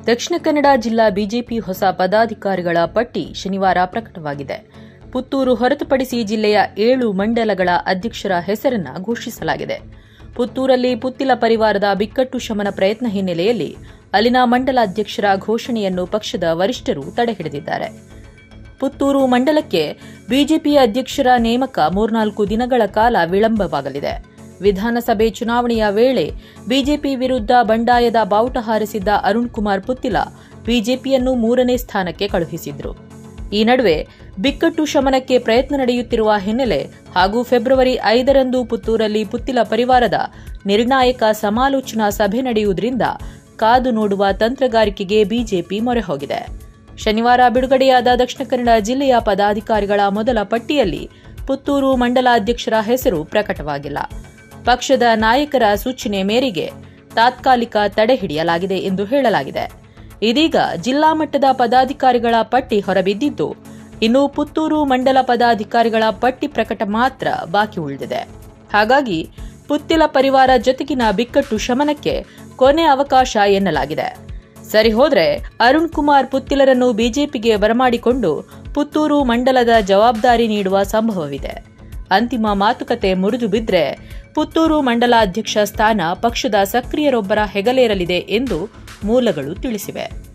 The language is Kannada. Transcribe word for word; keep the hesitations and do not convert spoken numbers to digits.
ದಕ್ಷಿಣ ಕನ್ನಡ ಜಿಲ್ಲಾ ಬಿಜೆಪಿ ಹೊಸ ಪದಾಧಿಕಾರಿಗಳ ಪಟ್ಟಿ ಶನಿವಾರ ಪ್ರಕಟವಾಗಿದೆ. ಪುತ್ತೂರು ಹೊರತುಪಡಿಸಿ ಜಿಲ್ಲೆಯ ಏಳು ಮಂಡಲಗಳ ಅಧ್ಯಕ್ಷರ ಹೆಸರನ್ನು ಘೋಷಿಸಲಾಗಿದೆ. ಪುತ್ತೂರಲ್ಲಿ ಪುತ್ತಿಲ ಪರಿವಾರದ ಬಿಕ್ಕಟ್ಟು ಶಮನ ಪ್ರಯತ್ನ ಹಿನ್ನೆಲೆಯಲ್ಲಿ ಅಲ್ಲಿನ ಮಂಡಲಾಧ್ಯಕ್ಷರ ಘೋಷಣೆಯನ್ನು ಪಕ್ಷದ ವರಿಷ್ಠರು ತಡೆಹಿಡಿದಿದ್ದಾರೆ. ಪುತ್ತೂರು ಮಂಡಲಕ್ಕೆ ಬಿಜೆಪಿ ಅಧ್ಯಕ್ಷರ ನೇಮಕ ಮೂರ್ನಾಲ್ಕು ದಿನಗಳ ಕಾಲ ವಿಳಂಬವಾಗಲಿದೆ. ವಿಧಾನಸಭೆ ಚುನಾವಣೆಯ ವೇಳೆ ಬಿಜೆಪಿ ವಿರುದ್ಧ ಬಂಡಾಯದ ಬಾವುಟ ಹಾರಿಸಿದ್ದ ಅರುಣ್ ಕುಮಾರ್ ಪುತ್ತಿಲ ಬಿಜೆಪಿಯನ್ನು ಮೂರನೇ ಸ್ಥಾನಕ್ಕೆ ಕಳುಹಿಸಿದ್ರು. ಈ ನಡುವೆ ಬಿಕ್ಕಟ್ಟು ಶಮನಕ್ಕೆ ಪ್ರಯತ್ನ ನಡೆಯುತ್ತಿರುವ ಹಿನ್ನೆಲೆ ಹಾಗೂ ಫೆಬ್ರವರಿ ಐದರಂದು ಪುತ್ತೂರಲ್ಲಿ ಪುತ್ತಿಲ ಪರಿವಾರದ ನಿರ್ಣಾಯಕ ಸಮಾಲೋಚನಾ ಸಭೆ ನಡೆಯುವುದರಿಂದ ಕಾದು ನೋಡುವ ತಂತ್ರಗಾರಿಕೆಗೆ ಬಿಜೆಪಿ ಮೊರೆ ಹೋಗಿದೆ. ಶನಿವಾರ ಬಿಡುಗಡೆಯಾದ ದಕ್ಷಿಣ ಕನ್ನಡ ಜಿಲ್ಲೆಯ ಪದಾಧಿಕಾರಿಗಳ ಮೊದಲ ಪಟ್ಟಿಯಲ್ಲಿ ಪುತ್ತೂರು ಮಂಡಲಾಧ್ಯಕ್ಷರ ಹೆಸರು ಪ್ರಕಟವಾಗಿಲ್ಲ. ಪಕ್ಷದ ನಾಯಕರ ಸೂಚನೆ ಮೇರೆಗೆ ತಾತ್ಕಾಲಿಕ ತಡೆ ಹಿಡಿಯಲಾಗಿದೆ ಎಂದು ಹೇಳಲಾಗಿದೆ. ಇದೀಗ ಜಿಲ್ಲಾ ಮಟ್ಟದ ಪದಾಧಿಕಾರಿಗಳ ಪಟ್ಟಿ ಹೊರಬಿದ್ದಿದ್ದು, ಇನ್ನು ಪುತ್ತೂರು ಮಂಡಲ ಪದಾಧಿಕಾರಿಗಳ ಪಟ್ಟಿ ಪ್ರಕಟ ಮಾತ್ರ ಬಾಕಿ ಉಳಿದಿದೆ. ಹಾಗಾಗಿ ಪುತ್ತಿಲ ಪರಿವಾರ ಜೊತೆಗಿನ ಬಿಕ್ಕಟ್ಟು ಶಮನಕ್ಕೆ ಕೊನೆ ಅವಕಾಶ ಎನ್ನಲಾಗಿದೆ. ಸರಿ ಹೋದ್ರೆ ಅರುಣ್ ಕುಮಾರ್ ಪುತ್ತಿಲರನ್ನು ಬಿಜೆಪಿಗೆ ಬರಮಾಡಿಕೊಂಡು ಪುತ್ತೂರು ಮಂಡಲದ ಜವಾಬ್ದಾರಿ ನೀಡುವ ಸಂಭವವಿದೆ. ಅಂತಿಮ ಮಾತುಕತೆ ಮುರಿದು ಬಿದ್ದರೆ ಪುತ್ತೂರು ಮಂಡಲಾಧ್ಯಕ್ಷ ಸ್ಥಾನ ಪಕ್ಷದ ಸಕ್ರಿಯರೊಬ್ಬರ ಹೆಗಲೇರಲಿದೆ ಎಂದು ಮೂಲಗಳು ತಿಳಿಸಿವೆ.